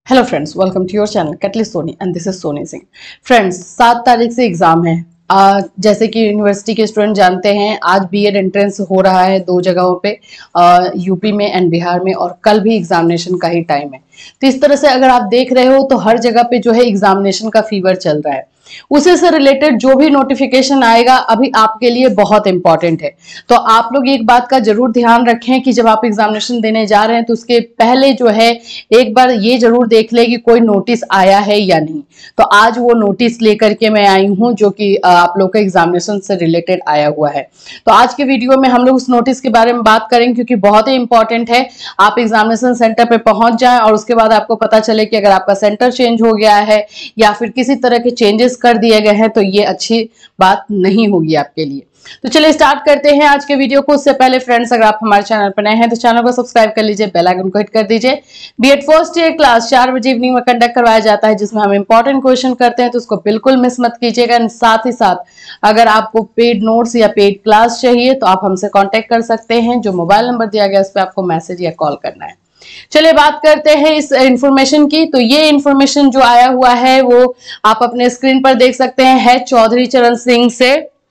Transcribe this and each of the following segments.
Hello friends, welcome to your channel Catalyst Soni and this is Soni Singh. Friends, 7 तारीख से exam है। जैसे कि यूनिवर्सिटी के स्टूडेंट जानते हैं, आज बीएड एंट्रेंस हो रहा है 2 जगहों पे, यूपी में एंड बिहार में, और कल भी एग्जामिनेशन का ही टाइम है। तो इस तरह से अगर आप देख रहे हो तो हर जगह पे जो है एग्जामिनेशन का फीवर चल रहा है। उसी से रिलेटेड जो भी नोटिफिकेशन आएगा अभी आपके लिए बहुत इंपॉर्टेंट है। तो आप लोग एक बात का जरूर ध्यान रखें कि जब आप एग्जामिनेशन देने जा रहे हैं तो उसके पहले जो है एक बार ये जरूर देख ले कि कोई नोटिस आया है या नहीं। तो आज वो नोटिस लेकर के मैं आई हूं जो कि आप लोग का एग्जामिनेशन से रिलेटेड आया हुआ है। तो आज के वीडियो में हम लोग उस नोटिस के बारे में बात करेंगे क्योंकि बहुत ही इंपॉर्टेंट है। आप एग्जामिनेशन सेंटर पे पहुंच जाएं और उसके बाद आपको पता चले कि अगर आपका सेंटर चेंज हो गया है या फिर किसी तरह के चेंजेस कर दिए गए हैं तो ये अच्छी बात नहीं होगी आपके लिए। तो चलिए स्टार्ट करते हैं आज के वीडियो को। उससे पहले फ्रेंड्स, अगर आप हमारे चैनल पर नए हैं तो चैनल को सब्सक्राइब कर लीजिए, बेल आइकन को हिट कर दीजिए। बीएड फर्स्ट ईयर क्लास 4 बजे इवनिंग में कंडक्ट करवाया जाता है जिसमें हम इंपॉर्टेंट क्वेश्चन करते हैं, तो उसको बिल्कुल मिस मत कीजिएगा। साथ ही साथ अगर आपको पेड नोट्स या पेड क्लास चाहिए तो आप हमसे कॉन्टेक्ट कर सकते हैं। जो मोबाइल नंबर दिया गया है उस पर आपको मैसेज या कॉल करना है। चलिए बात करते हैं इस इंफॉर्मेशन की। तो ये इंफॉर्मेशन जो आया हुआ है वो आप अपने स्क्रीन पर देख सकते हैं, है चौधरी चरण सिंह से,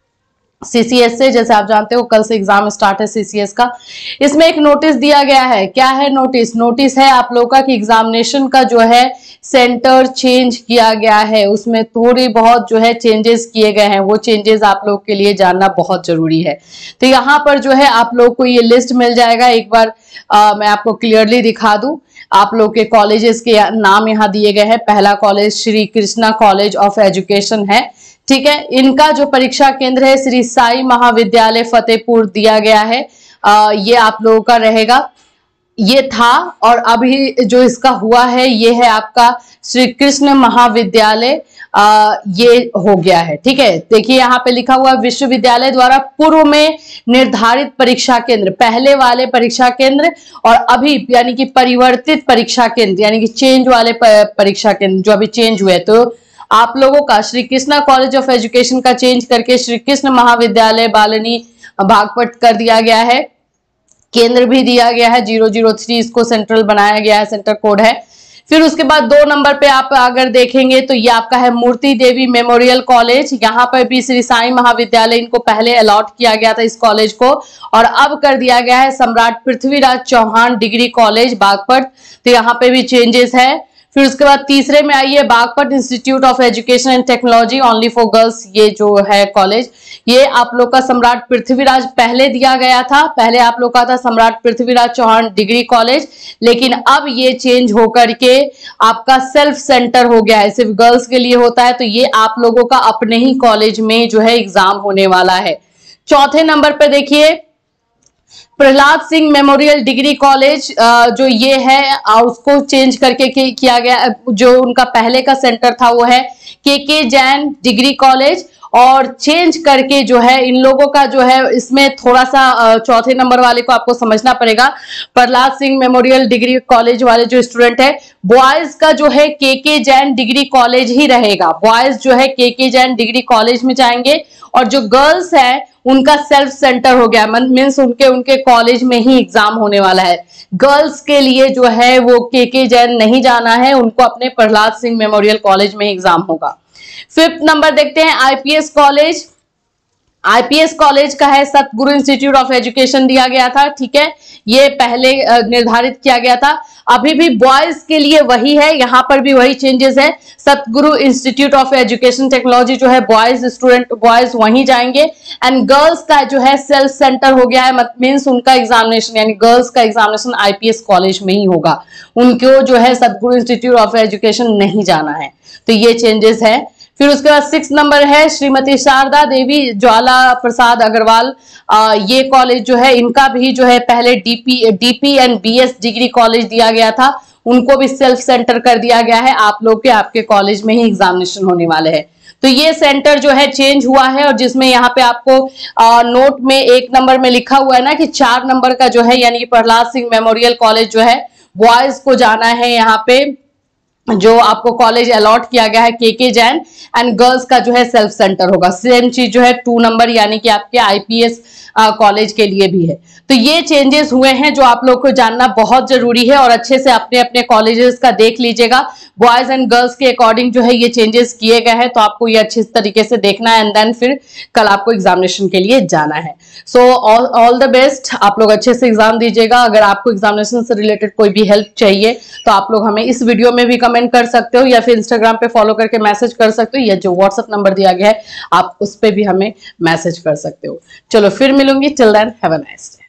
सीसीएस से। जैसे आप जानते हो कल से एग्जाम स्टार्ट है सीसीएस का। इसमें एक नोटिस दिया गया है। क्या है नोटिस? नोटिस है आप लोगों का कि एग्जामिनेशन का जो है सेंटर चेंज किया गया है, उसमें थोड़ी बहुत जो है चेंजेस किए गए हैं। वो चेंजेस आप लोग के लिए जानना बहुत जरूरी है। तो यहाँ पर जो है आप लोग को ये लिस्ट मिल जाएगा। एक बार मैं आपको क्लियरली दिखा दूं। आप लोग के कॉलेजेस के नाम यहाँ दिए गए हैं। पहला college Shri Krishna college of education है, ठीक है। इनका जो परीक्षा केंद्र है श्री साई महाविद्यालय फतेहपुर दिया गया है। ये आप लोगों का रहेगा। ये था और अभी जो इसका हुआ है ये है आपका श्री कृष्ण महाविद्यालय, ये हो गया है, ठीक है। देखिए यहाँ पे लिखा हुआ विश्वविद्यालय द्वारा पूर्व में निर्धारित परीक्षा केंद्र, पहले वाले परीक्षा केंद्र और अभी यानी कि परिवर्तित परीक्षा केंद्र यानी कि चेंज वाले परीक्षा केंद्र जो अभी चेंज हुए। तो आप लोगों का Shri Krishna college of education का चेंज करके श्री कृष्ण महाविद्यालय बालनी बागपत कर दिया गया है। केंद्र भी दिया गया है 003, इसको सेंट्रल बनाया गया है, सेंटर कोड है। फिर उसके बाद 2 नंबर पे आप अगर देखेंगे तो ये आपका है मूर्ति देवी मेमोरियल कॉलेज। यहाँ पर भी श्री साई महाविद्यालय, इनको पहले अलॉट किया गया था इस कॉलेज को और अब कर दिया गया है सम्राट पृथ्वीराज चौहान डिग्री कॉलेज बागपत। तो यहाँ पे भी चेंजेस है। फिर उसके बाद तीसरे में आइए Baghpat institute of education and technology only for girls, ये जो है कॉलेज, ये आप लोग का सम्राट पृथ्वीराज पहले दिया गया था। पहले आप लोग का था सम्राट पृथ्वीराज चौहान डिग्री कॉलेज, लेकिन अब ये चेंज होकर के आपका सेल्फ सेंटर हो गया है, सिर्फ गर्ल्स के लिए होता है। तो ये आप लोगों का अपने ही कॉलेज में जो है एग्जाम होने वाला है। चौथे नंबर पे देखिए Prahlad Singh memorial degree college, जो ये है उसको चेंज करके किया गया। जो उनका पहले का सेंटर था वो है के जैन डिग्री कॉलेज और चेंज करके जो है इन लोगों का जो है इसमें थोड़ा सा चौथे नंबर वाले को आपको समझना पड़ेगा। Prahlad Singh memorial degree college वाले जो स्टूडेंट है, बॉयज का जो है के जैन डिग्री कॉलेज ही रहेगा। बॉयज जो है के जैन डिग्री कॉलेज में जाएंगे और जो गर्ल्स है उनका सेल्फ सेंटर हो गया, मीन्स उनके कॉलेज में ही एग्जाम होने वाला है। गर्ल्स के लिए जो है वो के जैन नहीं जाना है, उनको अपने प्रहलाद सिंह मेमोरियल कॉलेज में एग्जाम होगा। 5th नंबर देखते हैं आईपीएस कॉलेज। आईपीएस कॉलेज का है सतगुरु इंस्टीट्यूट ऑफ एजुकेशन दिया गया था, ठीक है। ये पहले निर्धारित किया गया था। अभी भी बॉयज के लिए वही है, यहाँ पर भी वही चेंजेस है। सतगुरु इंस्टीट्यूट ऑफ एजुकेशन टेक्नोलॉजी जो है बॉयज स्टूडेंट बॉयज वहीं जाएंगे एंड गर्ल्स का जो है सेल्फ सेंटर हो गया है, मीन्स उनका एग्जामिनेशन यानी गर्ल्स का एग्जामिनेशन आईपीएस कॉलेज में ही होगा। उनको जो है सतगुरु इंस्टीट्यूट ऑफ एजुकेशन नहीं जाना है। तो ये चेंजेस है। फिर उसके बाद 6 नंबर है श्रीमती शारदा देवी ज्वाला प्रसाद अग्रवाल, ये कॉलेज जो है इनका भी जो है पहले DP and BS degree college दिया गया था, उनको भी सेल्फ सेंटर कर दिया गया है। आप लोग के आपके कॉलेज में ही एग्जामिनेशन होने वाले हैं। तो ये सेंटर जो है चेंज हुआ है और जिसमें यहाँ पे आपको नोट में 1 नंबर में लिखा हुआ है ना कि 4 नंबर का जो है यानी कि प्रहलाद सिंह मेमोरियल कॉलेज जो है बॉयज को जाना है। यहाँ पे जो आपको कॉलेज अलॉट किया गया है के जैन एंड गर्ल्स का जो है सेल्फ सेंटर होगा। सेम चीज जो है 2 नंबर यानी कि आपके आईपीएस कॉलेज के लिए भी है। तो ये चेंजेस हुए हैं जो आप लोग को जानना बहुत जरूरी है, और अच्छे से अपने अपने कॉलेजेस का देख लीजिएगा। बॉयज एंड गर्ल्स के अकॉर्डिंग जो है ये चेंजेस किए गए हैं, तो आपको ये अच्छे तरीके से देखना है, एंड देन फिर कल आपको एग्जामिनेशन के लिए जाना है। सो ऑल द बेस्ट, आप लोग अच्छे से एग्जाम दीजिएगा। अगर आपको एग्जामिनेशन से रिलेटेड कोई भी हेल्प चाहिए तो आप लोग हमें इस वीडियो में भी कमेंट कर सकते हो, या फिर इंस्टाग्राम पे फॉलो करके मैसेज कर सकते हो, या जो व्हाट्सएप नंबर दिया गया है आप उस पर भी हमें मैसेज कर सकते हो। चलो फिर मिलूंगी, till then have a nice day.